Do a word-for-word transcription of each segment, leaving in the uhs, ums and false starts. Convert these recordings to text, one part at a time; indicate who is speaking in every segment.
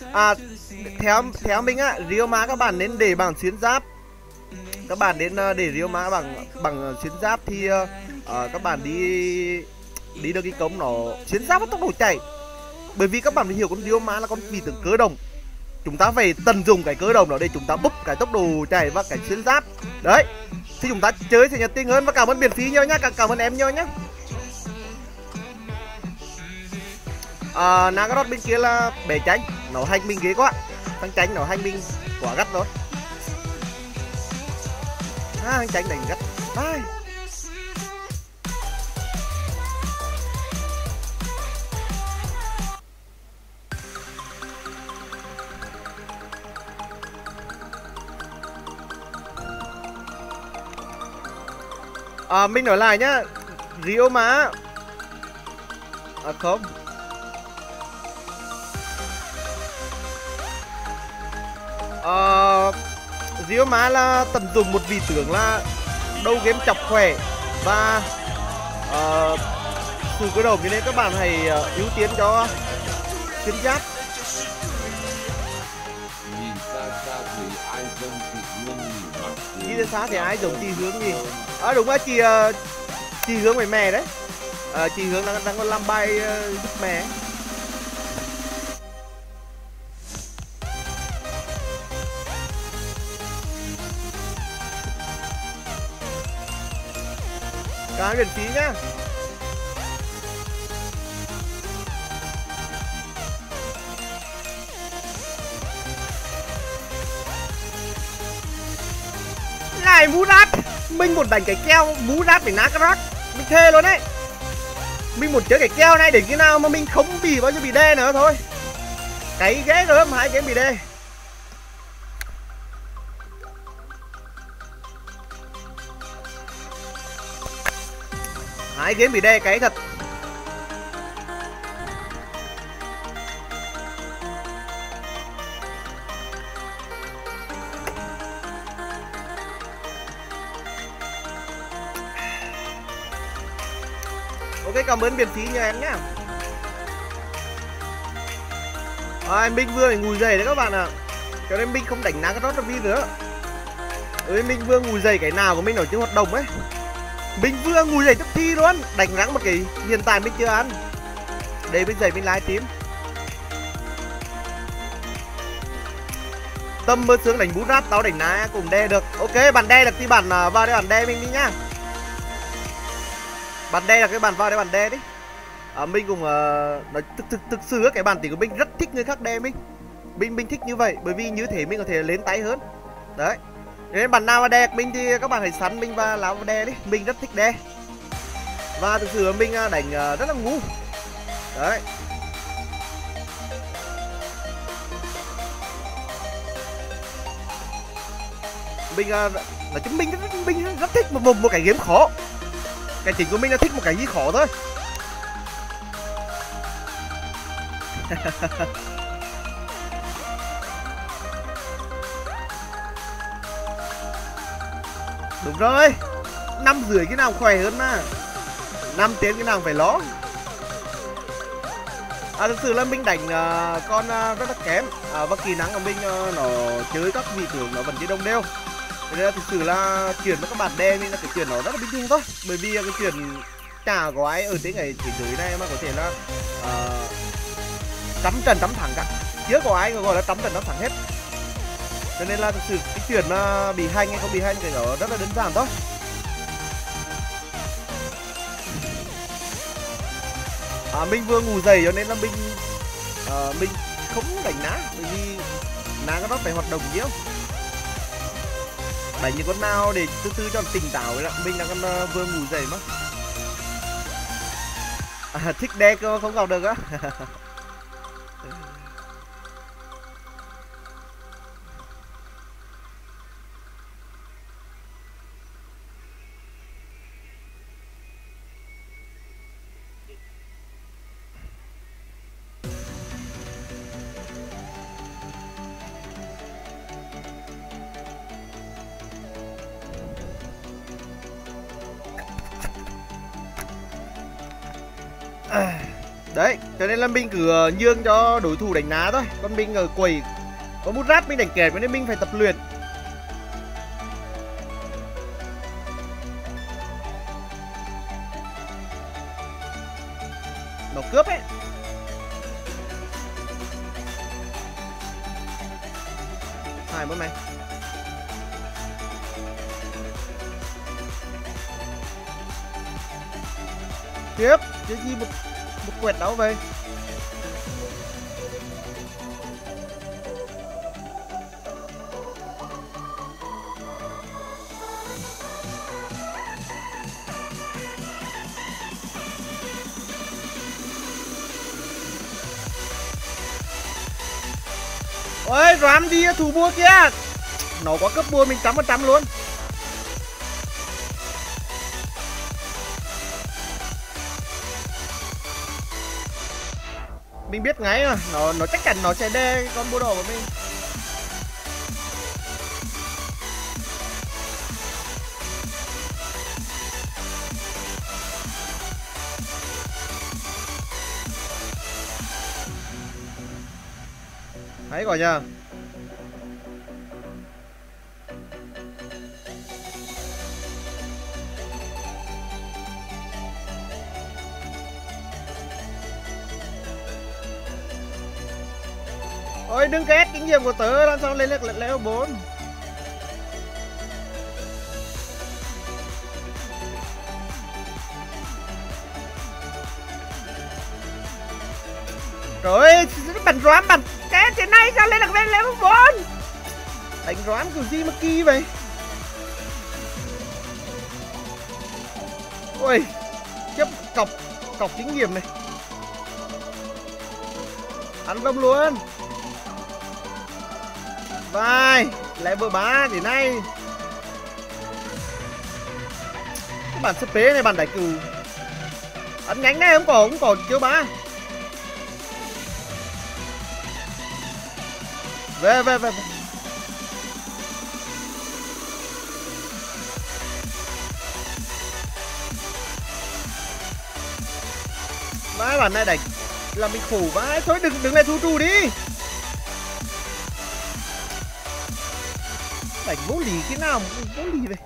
Speaker 1: À, theo theo mình á, Ryoma các bạn nên để bằng xuyên giáp. Các bạn nên uh, để Ryoma bằng bằng xuyên giáp thì uh, uh, các bạn đi đi được cái công nó xuyên giáp với tốc độ chạy. Bởi vì các bạn phải hiểu con Ryoma là con vị tướng cơ động. Chúng ta phải tận dụng cái cơ động đó để chúng ta búp cái tốc độ chạy và cái xuyên giáp. Đấy. Thì chúng ta chơi sẽ nhận tiền hơn. Và cảm ơn Biển Phí nhiều nhá, cảm, cảm ơn em nhiều nhá. À, Nagaroth bên kia là bé tránh, nó hành mình ghê quá. Thằng tránh nó hành mình quá gắt rồi. À, thằng tránh đánh gắt. Ai. À, mình nói lại nhá, Ryoma à không à, Ryoma là tận dụng một vị tướng là đầu game chọc khỏe và uh, sự cơ động, cho nên các bạn hãy uh, ưu tiên cho xuyên giáp. Đi ra xa thì ai giống chị Hướng gì? À đúng rồi, chị uh, chị Hướng với mẹ đấy. À, chị Hướng đang đang có làm bài uh, giúp mẹ. Cảm ơn Biển Phí nhá. Lại Murat. Mình muốn đánh cái keo Murat với Nagaroth. Mình thề luôn đấy. Mình muốn chơi cái keo này để khi nào mà mình không bị bao nhiêu bị đe nữa thôi. Cái ghế rồi em hai cái bị đe. Hai game bị đe cái thật. Ok, cảm ơn Biển Phí nha em nhá. À, mình vừa phải ngùi dày đấy các bạn ạ. À. Cho nên mình không đánh Nagaroth ra vi nữa. Ừ, mình vừa ngùi dày cái nào của mình ở trên hoạt động ấy. Mình vừa ngùi dày tức thi luôn. Đánh rắn một cái hiện tại mình chưa ăn. Để mình dày mình livestream. Tâm mơ sướng đánh bút rát, tao đánh ná cùng đe được. Ok, bạn đe được thì bạn vào đây bạn đe mình đi nhá. Bạn đe là cái bàn vào đây bạn đe đi. À, mình cũng uh, nói thực thực thực sự cái bản tính của mình rất thích người khác đe mình. Mình mình thích như vậy bởi vì như thế mình có thể lên tay hơn. Đấy. Nên bạn nào mà đe mình thì các bạn hãy sắn mình và lão đe đi. Mình rất thích đe. Và thực sự mình đánh uh, rất là ngu. Đấy. Mình uh, nói chung mình rất, mình rất thích một, một một cái game khó. Cái chính của mình là thích một cái gì khó thôi. Đúng rồi. Năm rưỡi cái nào khỏe hơn mà. Năm tiếng cái nào phải ló. À, thực sự là mình đánh uh, con uh, rất là kém. À, và kỹ năng của mình uh, nó chơi các vị tướng nó vẫn đi đồng đều. Thế nên là thực sự là chuyện với các bạn đe mình là cái chuyện nó rất là bình thường thôi. Bởi vì cái chuyện chả có ai ở trên cái thế giới này mà có thể là uh, trăm trận trăm thắng cả. Chưa có ai gọi là trăm trận trăm thắng hết. Cho nên là thực sự cái chuyện uh, bị hành hay không bị hành cái đó rất là đơn giản thôi. À, mình vừa ngủ dậy cho nên là mình uh, mình không đánh ná. Bởi vì ná nó phải hoạt động nhiều. Đánh những con nào để từ từ cho tỉnh táo ấy. Mình đang còn uh, vừa ngủ dậy mà. À, thích đe không gặp được á. Đấy, cho nên là mình cứ nhường cho đối thủ đánh ná thôi. Còn mình ở quầy có bút ráp mình đánh kẹp, cho nên mình phải tập luyện. Nó cướp ấy. Hai mất mày. Tiếp, chứ gì một một quẹt đâu về. Ôi, Ram đi thủ bua kia. Nó có cấp bua mình trăm phần trăm luôn. Mình biết ngay mà, nó nó chắc chắn nó sẽ đe con búa đỏ của mình. Hay quả nhờ. Ôi đừng ghét kinh nghiệm của tớ làm sao lên được level bốn. Trời ơi, bắn Ram bắn cái thế này sao lên được level bốn. Đánh Ram kiểu gì mà kỳ vậy. Ôi, chấp cọc cọc kinh nghiệm này. Ăn vông luôn. Vai, level ba thế này. Cái bản sp này bản đại cử. Ăn nhánh này không có không có chiếu ba. Về về về. Vai bản này đánh là mình khổ vãi. Thôi đừng đừng lại thu trù đi. Đánh vô lý cái nào vô lý vậy.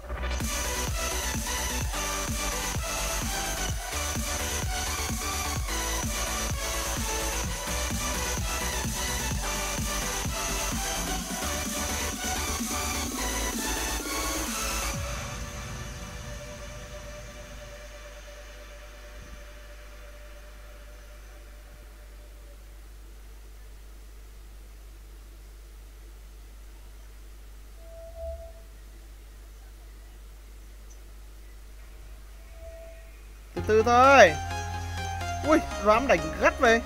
Speaker 1: Từ từ thôi. Ui, Ram đánh gắt về.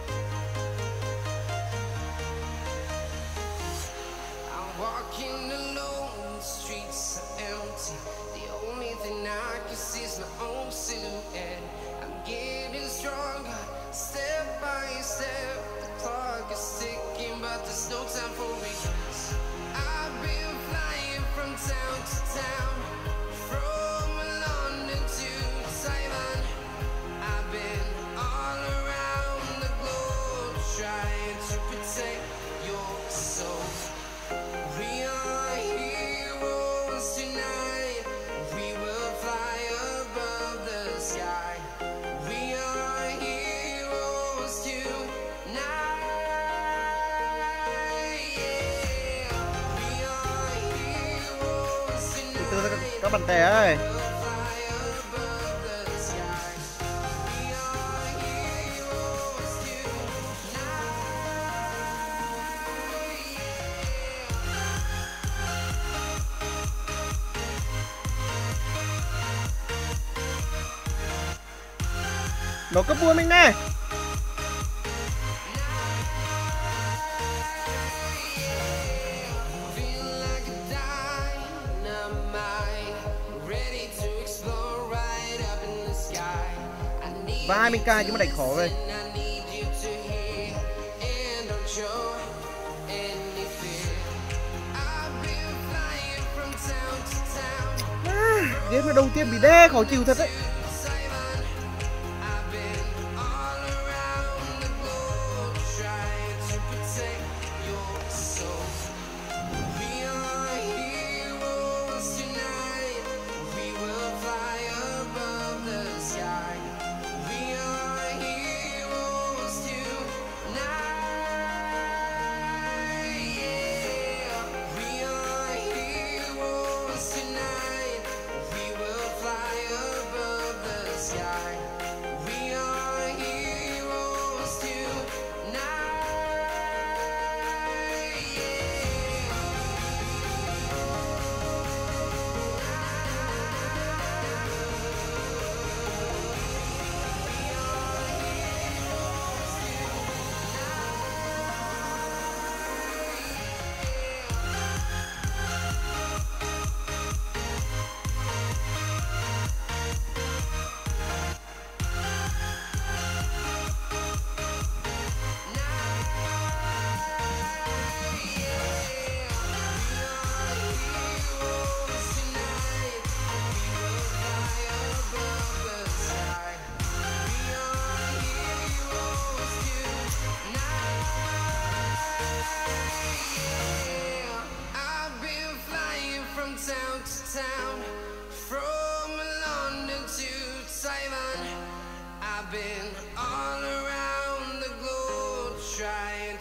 Speaker 1: Các bạn trẻ ơi. Nó cấp bua mình nè. Và hai mươi k chứ mà đánh khó vậy. À, game đầu tiên bị đe khó chịu thật đấy.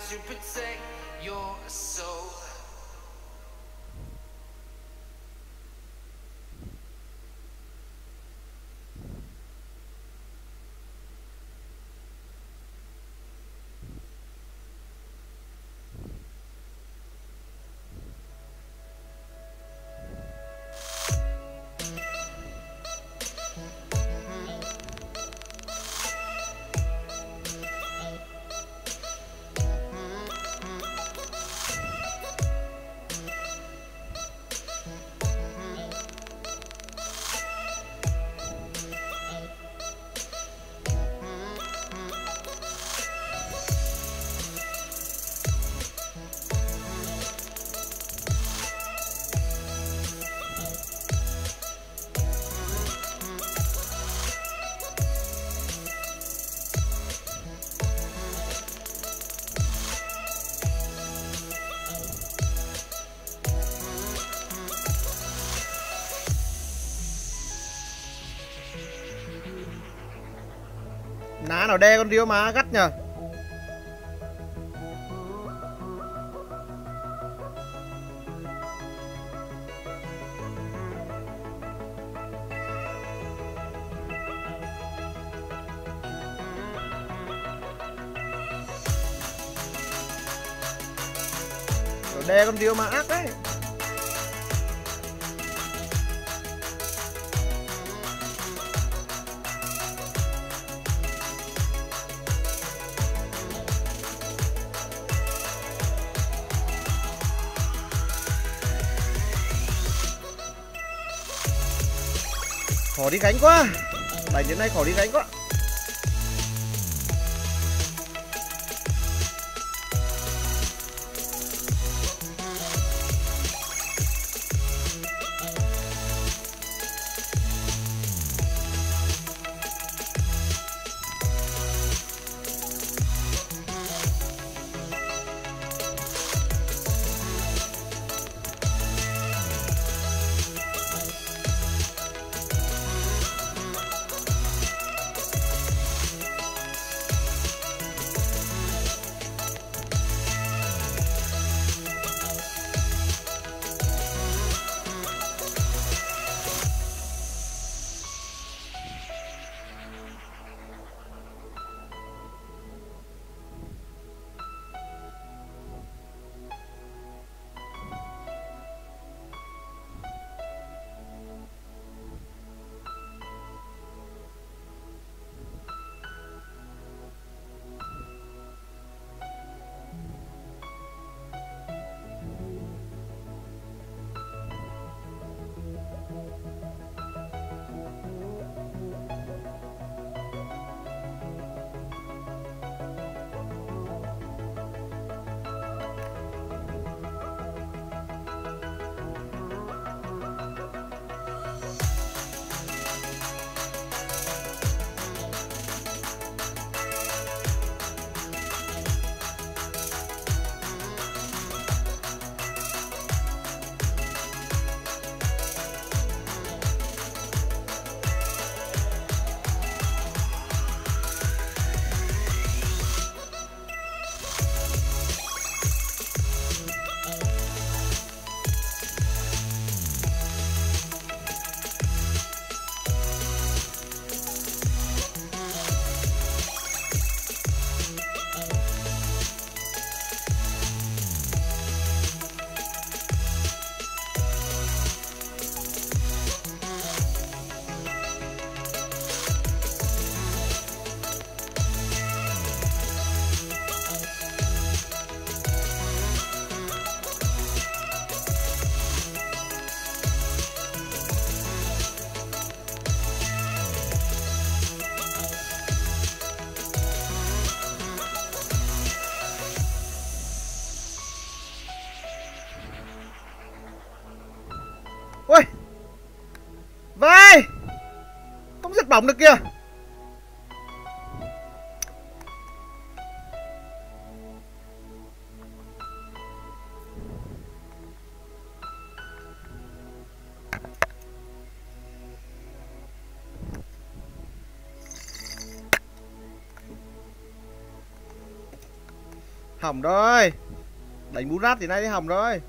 Speaker 1: Ná nào đe con Rio má gắt nhờ. Đe con Rio má ác đấy. Khó đi gánh quá. Đánh đến nay khó đi gánh quá. Ôi vai không giật bóng được kìa. Hỏng rồi. Đánh bú rát thì nay thì hỏng rồi.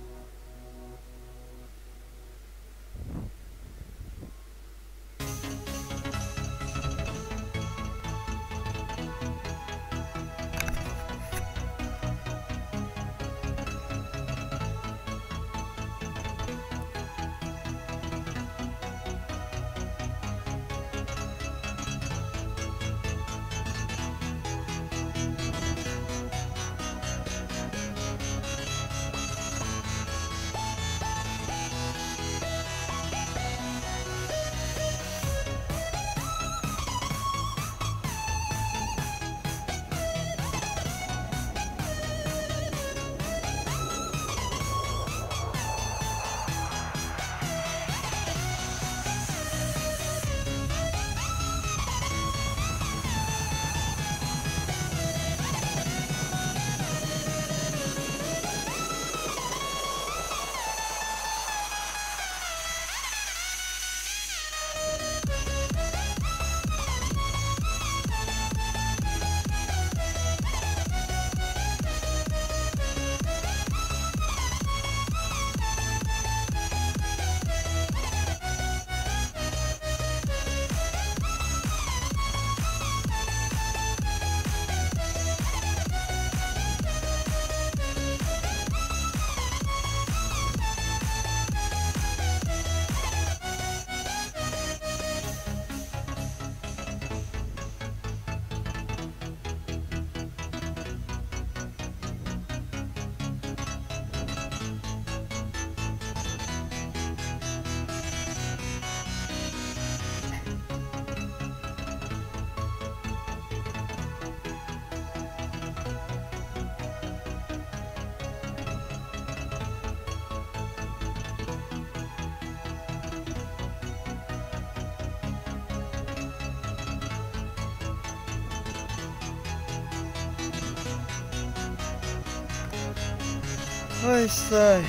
Speaker 1: Ôi trời.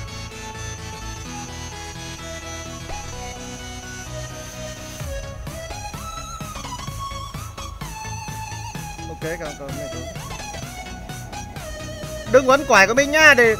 Speaker 1: Ok, cảm ơn mẹ tôi. Đừng quấn quải của mình nha để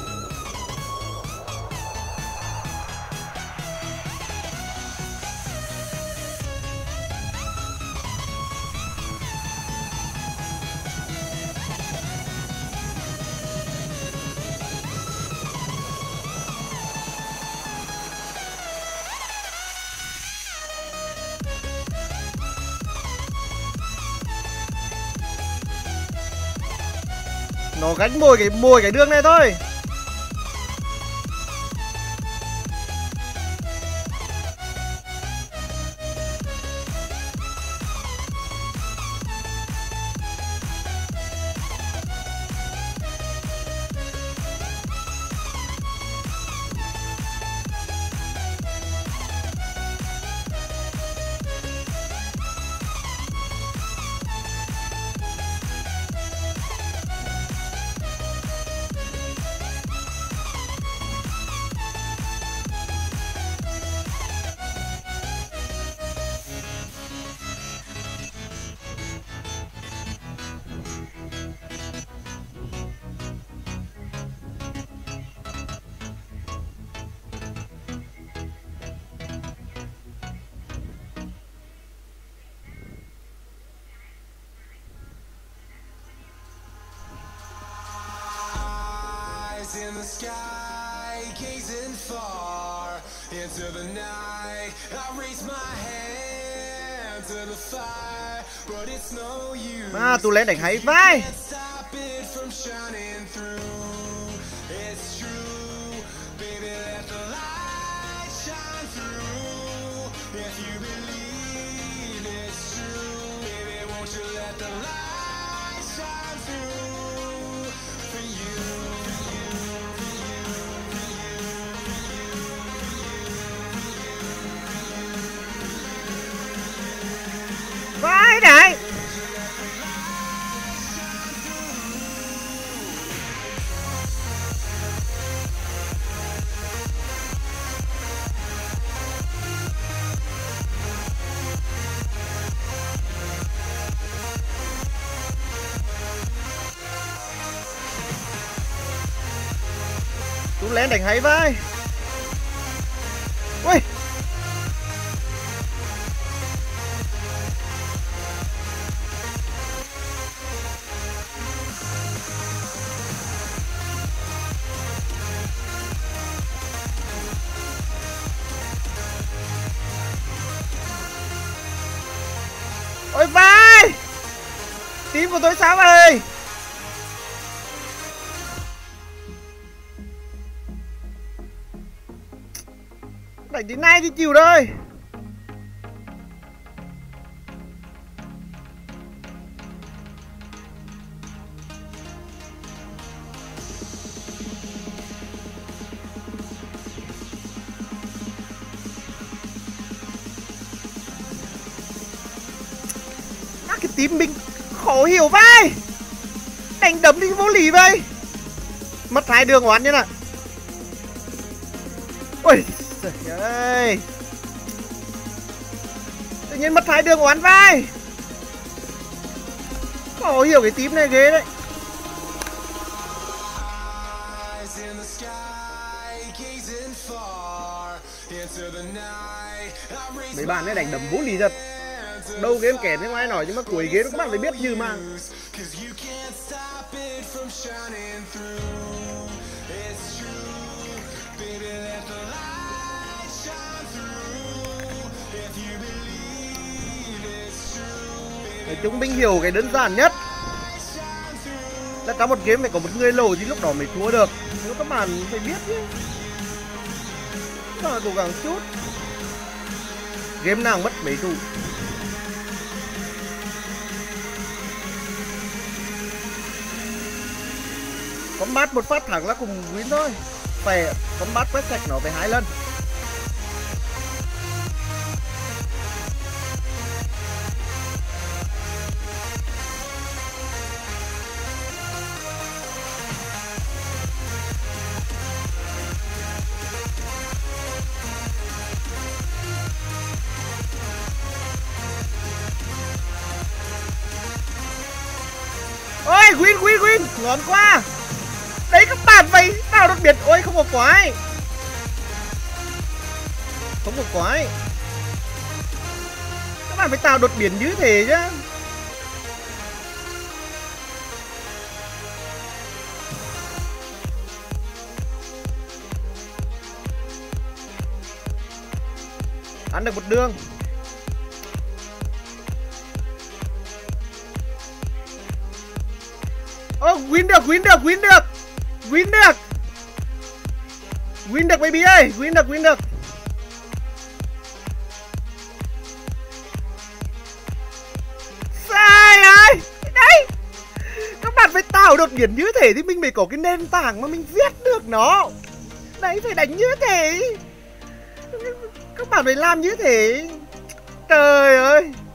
Speaker 1: nó gánh mồi cái mồi cái đường này thôi.
Speaker 2: In the sky, gazing far into the night, I raise my hand to the fire, but it's no use.
Speaker 1: À, tôi lên đánh hay vai.
Speaker 2: Stop it from shining through. It's true, baby, let the light shine through. If you believe it's true, baby, won't you let the light shine through for you.
Speaker 1: Vãi đấy. Tú lén đánh hay vai. Ui. Ôi vai. Tím của tôi sao vậy? Đánh đến nay thì chịu thôi. Má cái tím mình khó hiểu vai. Đánh đấm đi vô lý vậy. Mất hai đường oán như nào. Ui trời ơi. Tự nhiên mất hai đường oán vai. Khó hiểu cái tím này ghê đấy. Mấy bạn ấy đánh đấm vô lý thật. Đâu game kẻ thế ngoài nói nhưng mà cuối game các bạn phải biết như mà. Nói chung mình hiểu cái đơn giản nhất là trong một game phải có một người lồ thì lúc đó mới thua được. Nếu các bạn phải biết chứ. Các bạn cố gắng chút. Game nào mất mấy trụ. Combat một phát thẳng là cùng win thôi. Phải combat quét sạch nó phải hai lần. Ôi win win win ngon quá. Đấy các bạn vậy tạo đột biến. Ôi không có quái. Không có quái. Các bạn phải tạo đột biến như thế chứ. Ăn được một đường. Ô oh, win được win được win được. Win được. Win được baby ơi. Win được win được. Sai ơi. Đấy. Các bạn phải tạo đột biến như thế thì mình mới có cái nền tảng mà mình viết được nó. Đấy phải đánh như thế. Các bạn phải làm như thế. Trời ơi.